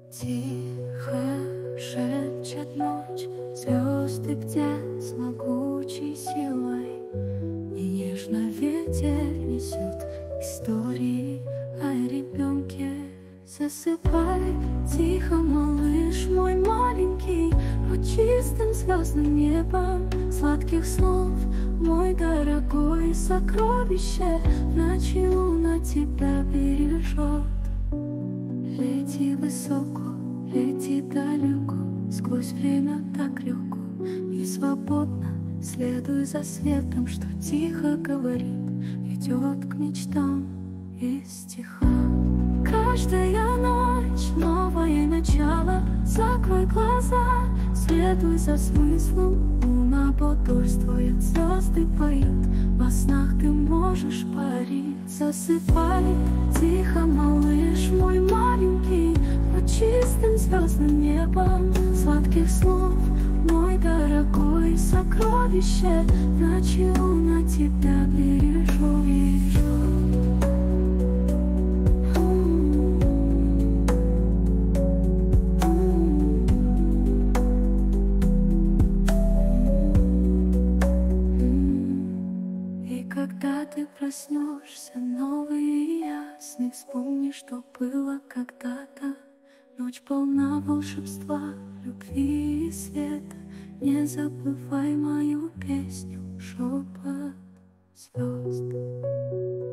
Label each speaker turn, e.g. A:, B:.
A: Тихо шепчет ночь, звезды бдят с могучей силой, и нежно ветер несет истории о ребенке. Засыпай тихо, малыш мой маленький, под чистым звездным небом сладких снов. Мой дорогой, сокровище, в ночи луна тебя бережет. Лети высоко, лети далеко, сквозь время так легко и свободно. Следуй за светом, что тихо говорит, ведет к мечтам и стихам. Каждая ночь новое начало, закрой глаза, следуй за смыслом. Луна бодрствует, звезды поют, во снах ты можешь парить. Засыпай тихо, малыш мой маленький, под чистым звездным небом сладких снов. Мой дорогой, сокровище, в ночи луна тебя бережет. Когда ты проснешься новый и ясный, вспомни, что было когда-то. Ночь полна волшебства, любви и света. Не забывай мою песню, шепот звезд.